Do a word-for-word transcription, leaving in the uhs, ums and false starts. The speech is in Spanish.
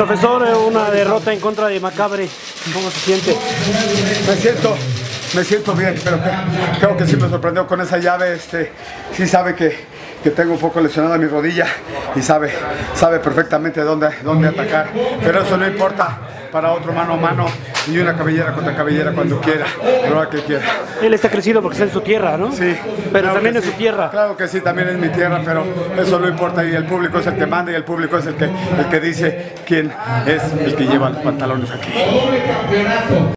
Profesor, una derrota en contra de Macabre, ¿cómo se siente? Me siento, me siento bien, pero que, creo que sí me sorprendió con esa llave. Este, sí sabe que, que tengo un poco lesionada mi rodilla y sabe, sabe perfectamente dónde, dónde atacar, pero eso no importa para otro mano a mano y una cabellera contra cabellera cuando quiera, lo que quiera. Él está crecido porque está en su tierra, ¿no? Sí. Pero claro también es sí. su tierra. Claro que sí, también es mi tierra, pero eso no importa y el público es el que manda y el público es el que, el que dice quién es el que lleva los pantalones aquí.